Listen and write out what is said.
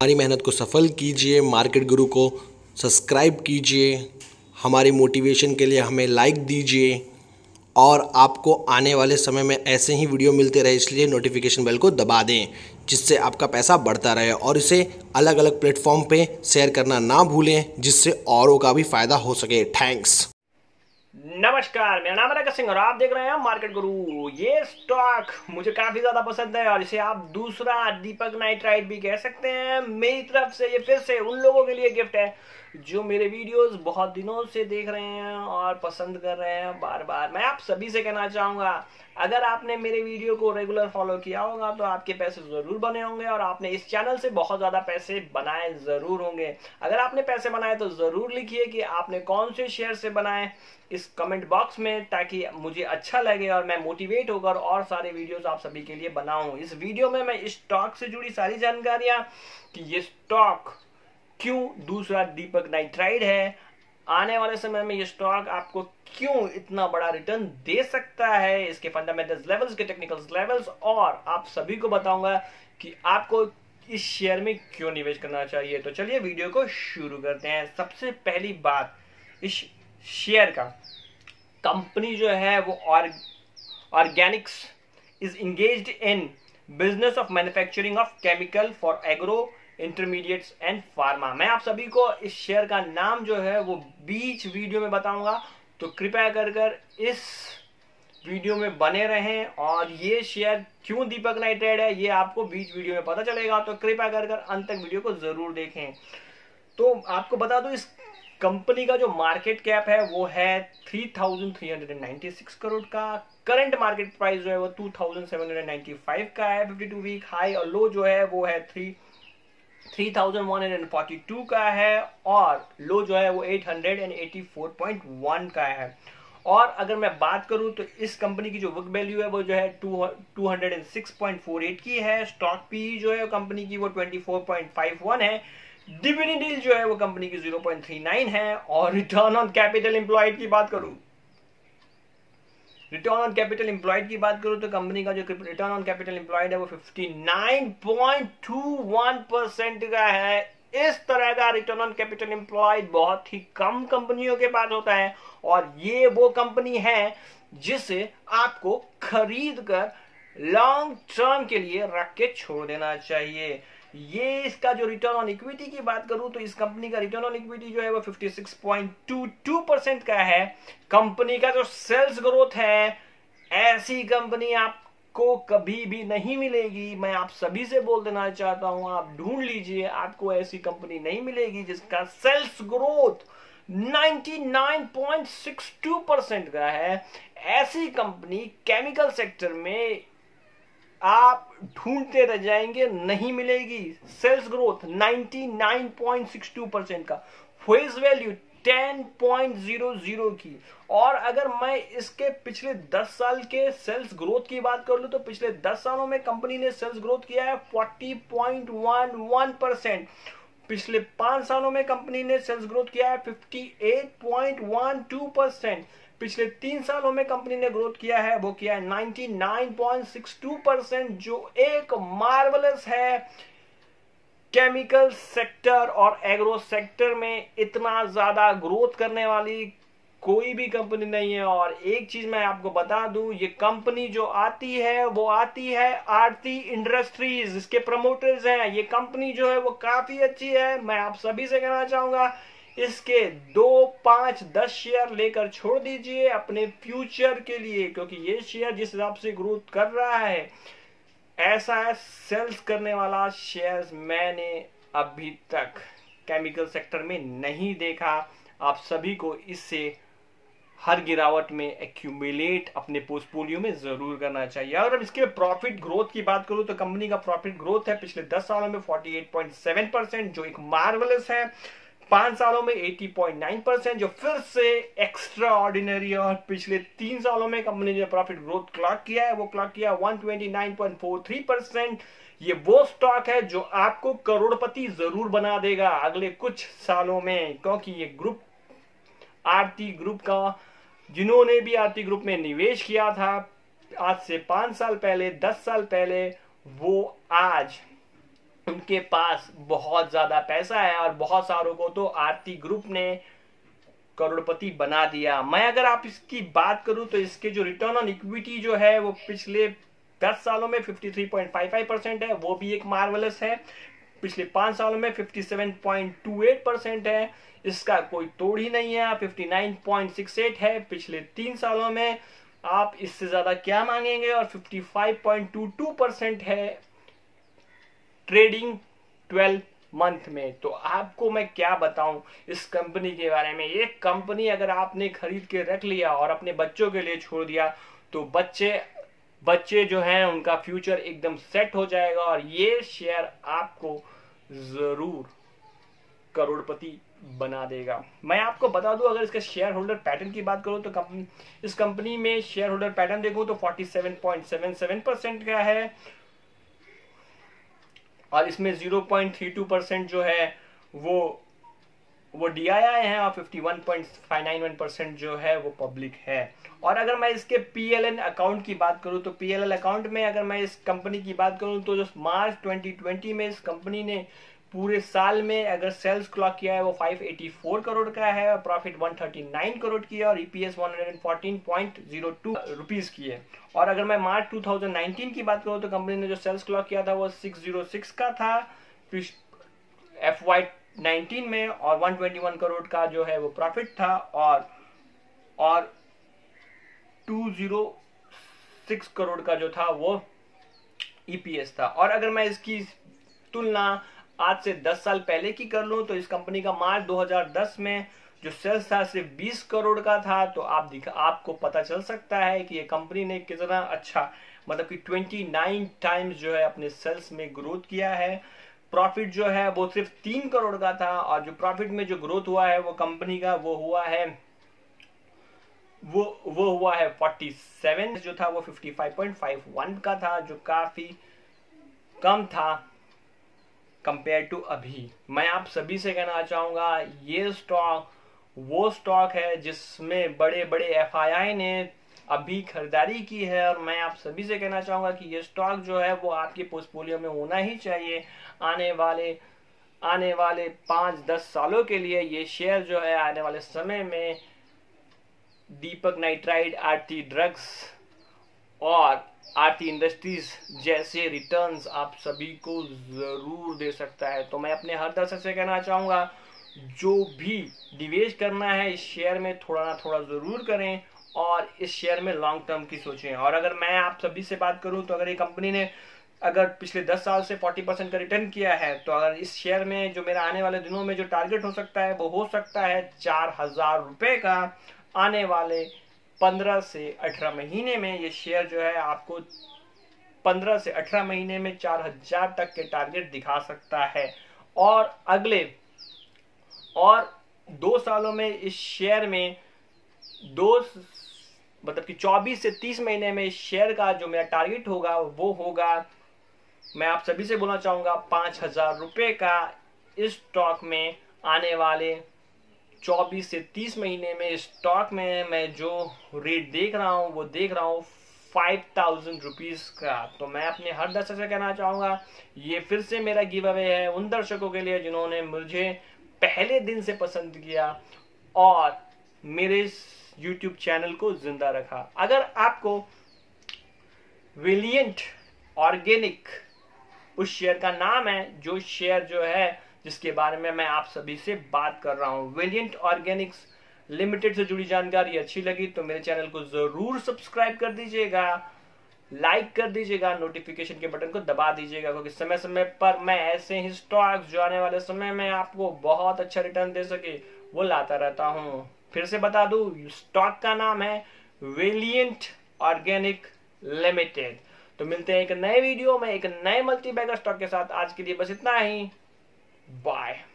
हमारी मेहनत को सफल कीजिए, मार्केट गुरु को सब्सक्राइब कीजिए, हमारी मोटिवेशन के लिए हमें लाइक दीजिए और आपको आने वाले समय में ऐसे ही वीडियो मिलते रहे, इसलिए नोटिफिकेशन बेल को दबा दें जिससे आपका पैसा बढ़ता रहे और इसे अलग अलग प्लेटफॉर्म पे शेयर करना ना भूलें जिससे औरों का भी फ़ायदा हो सके। थैंक्स। नमस्कार, मेरा नाम है रगत सिंह और आप देख रहे हैं मार्केट गुरु। ये स्टॉक मुझे काफी ज्यादा पसंद है और इसे आप दूसरा दीपक नाइट्राइट भी कह सकते हैं। मेरी तरफ से ये फिर से उन लोगों के लिए गिफ्ट है जो मेरे वीडियोस बहुत दिनों से देख रहे हैं और पसंद कर रहे हैं बार बार। मैं आप सभी से कहना चाहूंगा, अगर आपने मेरे वीडियो को रेगुलर फॉलो किया होगा तो आपके पैसे जरूर बने होंगे और आपने इस चैनल से बहुत ज्यादा पैसे बनाए जरूर होंगे। अगर आपने पैसे बनाए तो जरूर लिखिए कि आपने कौन से शेयर से बनाए इस कमेंट बॉक्स में, ताकि मुझे अच्छा लगे और मैं मोटिवेट होकर और सारे वीडियोस आप सभी के लिए बनाऊं। इस वीडियो में मैं इस स्टॉक से जुड़ी सारी जानकारियां कि ये स्टॉक क्यों दूसरा दीपक नाइट्राइट है, आने वाले समय में ये स्टॉक आपको क्यों इतना बड़ा रिटर्न दे सकता है, इसके फंडामेंटल्स लेवल्स के टेक्निकल्स लेवल्स, और आप सभी को बताऊंगा कि आपको इस शेयर में क्यों निवेश करना चाहिए। तो चलिए वीडियो को शुरू करते हैं। सबसे पहली बात, इस शेयर का कंपनी जो है वो organics is engaged in business of manufacturing of chemical for agro intermediates and pharma. मैं आप सभी को इस शेयर का नाम जो है वो बीच वीडियो में बताऊंगा, तो कृपया कर इस वीडियो में बने रहें और ये शेयर क्यों दीपक नाइट्राइट है ये आपको बीच वीडियो में पता चलेगा, तो कृपया कर अंत तक वीडियो को जरूर देखें। तो आपको बता दूं, इस कंपनी का जो मार्केट कैप है वो है 3,396 करोड़ का। करंट मार्केट प्राइस जो है वो 2,795 का है। 52 वीक हाई और लो जो है वो है 3,142 का है और लो जो है वो 884.1 का है। और अगर मैं बात करूं तो इस कंपनी की जो बुक वैल्यू है वो जो है 206.48 की है। स्टॉक पी जो है कंपनी की वो 24.51 है। डिविडेंड यील्ड जो है वो कंपनी की 0.39 है। और रिटर्न ऑन कैपिटल एम्प्लॉयड की बात करूं तो कंपनी का जो रिटर्न ऑन कैपिटल एम्प्लॉयड है वो 59.21% का है। इस तरह का रिटर्न ऑन कैपिटल एम्प्लॉयड बहुत ही कम कंपनियों के पास होता है और ये वो कंपनी है जिसे आपको खरीद कर लॉन्ग टर्म के लिए रख के छोड़ देना चाहिए। ये इसका जो रिटर्न ऑन इक्विटी की बात करूं तो इस कंपनी का रिटर्न ऑन इक्विटी जो है वो 56.22% का है। कंपनी का जो सेल्स ग्रोथ है, ऐसी कंपनी आपको कभी भी नहीं मिलेगी। मैं आप सभी से बोल देना चाहता हूं, आप ढूंढ लीजिए, आपको ऐसी कंपनी नहीं मिलेगी जिसका सेल्स ग्रोथ 99.62% का है। ऐसी कंपनी केमिकल सेक्टर में आप ढूंढते रह जाएंगे, नहीं मिलेगी। सेल्स ग्रोथ 99.62% का, फेस वैल्यू 10.00 की। और अगर मैं इसके पिछले 10 साल के सेल्स ग्रोथ की बात कर लूं तो पिछले 10 सालों में कंपनी ने सेल्स ग्रोथ किया है 40.11%। पिछले 5 सालों में कंपनी ने सेल्स ग्रोथ किया है 58.12%। पिछले 3 सालों में कंपनी ने ग्रोथ किया है वो किया है 99.62%, जो एक मार्वलस है। केमिकल सेक्टर और एग्रो सेक्टर में इतना ज्यादा ग्रोथ करने वाली कोई भी कंपनी नहीं है। और एक चीज मैं आपको बता दूं, ये कंपनी जो आती है वो आती है आरती इंडस्ट्रीज, इसके प्रमोटर्स हैं। ये कंपनी जो है वो काफी अच्छी है। मैं आप सभी से कहना चाहूंगा, इसके 2, 5, 10 शेयर लेकर छोड़ दीजिए अपने फ्यूचर के लिए, क्योंकि ये शेयर जिस हिसाब से ग्रोथ कर रहा है, ऐसा सेल्स करने वाला शेयर्स मैंने अभी तक केमिकल सेक्टर में नहीं देखा। आप सभी को इससे हर गिरावट में एक्यूमुलेट अपने पोर्टफोलियो में जरूर करना चाहिए। और अब इसके प्रॉफिट ग्रोथ की बात करूं तो कंपनी का प्रॉफिट ग्रोथ है पिछले 10 सालों में 48.7%, जो एक मार्वलस है। 5 सालों में 80.9%, जो फिर से एक्स्ट्रा ऑर्डिनरी। और पिछले 3 सालों में कंपनी ने प्रॉफिट ग्रोथ क्लॉक किया है, वो क्लॉक किया 129.43%। ये वो स्टॉक है जो आपको करोड़पति जरूर बना देगा अगले कुछ सालों में, क्योंकि ये ग्रुप आरती ग्रुप का, जिन्होंने भी आरती ग्रुप में निवेश किया था आज से 5 साल पहले, 10 साल पहले, वो आज उनके पास बहुत ज्यादा पैसा है और बहुत सारों को तो आरती ग्रुप ने करोड़पति बना दिया। मैं अगर आप इसकी बात करूं तो इसके जो रिटर्न ऑन इक्विटी जो है वो पिछले 10 सालों में 53.55% है, वो भी एक मार्वलस है। पिछले 5 सालों में 57.28% है, इसका कोई तोड़ ही नहीं है। 59.68 है पिछले 3 सालों में, आप इससे ज्यादा क्या मांगेंगे। और 55.22% है ट्रेडिंग 12 मंथ में। तो आपको मैं क्या बताऊं इस कंपनी के बारे में। ये कंपनी अगर आपने खरीद के रख लिया और अपने बच्चों के लिए छोड़ दिया तो बच्चे जो हैं उनका फ्यूचर एकदम सेट हो जाएगा और ये शेयर आपको जरूर करोड़पति बना देगा। मैं आपको बता दूं, अगर इसके शेयर होल्डर पैटर्न की बात करूं तो इस कंपनी में शेयर होल्डर पैटर्न देखूं तो 47.77% का है और इसमें 0.32% जो है वो DII है और 51.591% जो है वो पब्लिक है। और अगर मैं इसके PLN अकाउंट की बात करूं तो PLN अकाउंट में अगर मैं इस कंपनी की बात करूं तो जो मार्च 2020 में इस कंपनी ने पूरे साल में अगर सेल्स क्लॉक किया है वो 584 करोड़ का है और प्रॉफिट 139 करोड़ की है और EPS 114.02 रुपीस की है। और अगर मैं मार्च 2019 की बात करूं तो कंपनी ने जो सेल्स क्लॉक किया था वो 606 का था FY19 में और 121 करोड़ का जो है वो प्रॉफिट था और 206 करोड़ का जो था वो EPS था। और अगर मैं इसकी तुलना आज से 10 साल पहले की कर लूं तो इस कंपनी का मार्च 2010 में जो सेल्स था सिर्फ 20 करोड़ का था। तो आपको पता चल सकता है कि ये कंपनी ने कितना अच्छा, मतलब कि 29 टाइम्स जो है अपने सेल्स में ग्रोथ किया है। प्रॉफिट जो है वो सिर्फ 3 करोड़ का था और जो प्रॉफिट में जो ग्रोथ हुआ है वो कंपनी का वो हुआ है 47, जो था वो 55.51 का था, जो काफी कम था कंपेयर टू अभी। मैं आप सभी से कहना चाहूंगा ये स्टॉक वो स्टॉक है जिसमें बड़े बड़े FII ने अभी खरीदारी की है और मैं आप सभी से कहना चाहूंगा कि ये स्टॉक जो है वो आपके पोर्टफोलियो में होना ही चाहिए। आने वाले 5-10 सालों के लिए ये शेयर जो है आने वाले समय में दीपक नाइट्राइट, आरती ड्रग्स और आरती इंडस्ट्रीज जैसे रिटर्न्स आप सभी को जरूर दे सकता है। तो मैं अपने हर दर्शक से कहना चाहूंगा जो भी निवेश करना है इस शेयर में थोड़ा ना थोड़ा जरूर करें और इस शेयर में लॉन्ग टर्म की सोचें। और अगर मैं आप सभी से बात करूं तो अगर ये कंपनी ने अगर पिछले 10 साल से 40% का रिटर्न किया है तो अगर इस शेयर में जो मेरा आने वाले दिनों में जो टारगेट हो सकता है वो हो सकता है 4,000 रुपए का। आने वाले 15 से 18 महीने में ये शेयर जो है आपको 15 से 18 महीने में 4,000 तक के टारगेट दिखा सकता है और अगले 2 सालों में इस शेयर में मतलब कि 24 से 30 महीने में इस शेयर का जो मेरा टारगेट होगा वो होगा, मैं आप सभी से बोलना चाहूंगा 5,000 रुपए का। इस स्टॉक में आने वाले 24 से 30 महीने में स्टॉक में मैं जो रेट देख रहा हूँ वो देख रहा हूँ 5,000 रुपीज का। तो मैं अपने हर दर्शक से कहना चाहूंगा ये फिर से मेरा गिव अवे है उन दर्शकों के लिए जिन्होंने मुझे पहले दिन से पसंद किया और मेरे इस YouTube चैनल को जिंदा रखा। अगर आपको वेलिएंट ऑर्गेनिक उस शेयर का नाम है, जो शेयर जो है जिसके बारे में मैं आप सभी से बात कर रहा हूं, वेलिएंट ऑर्गेनिक्स लिमिटेड से जुड़ी जानकारी अच्छी लगी तो मेरे चैनल को जरूर सब्सक्राइब कर दीजिएगा, लाइक कर दीजिएगा, नोटिफिकेशन के बटन को दबा दीजिएगा क्योंकि समय समय पर मैं ऐसे ही स्टॉक्स जो आने वाले समय में आपको बहुत अच्छा रिटर्न दे सके वो लाता रहता हूं। फिर से बता दूं, स्टॉक का नाम है वेलिएंट ऑर्गेनिक लिमिटेड। तो मिलते हैं एक नए वीडियो में एक नए मल्टी बैगर स्टॉक के साथ। आज के लिए बस इतना ही, बाय।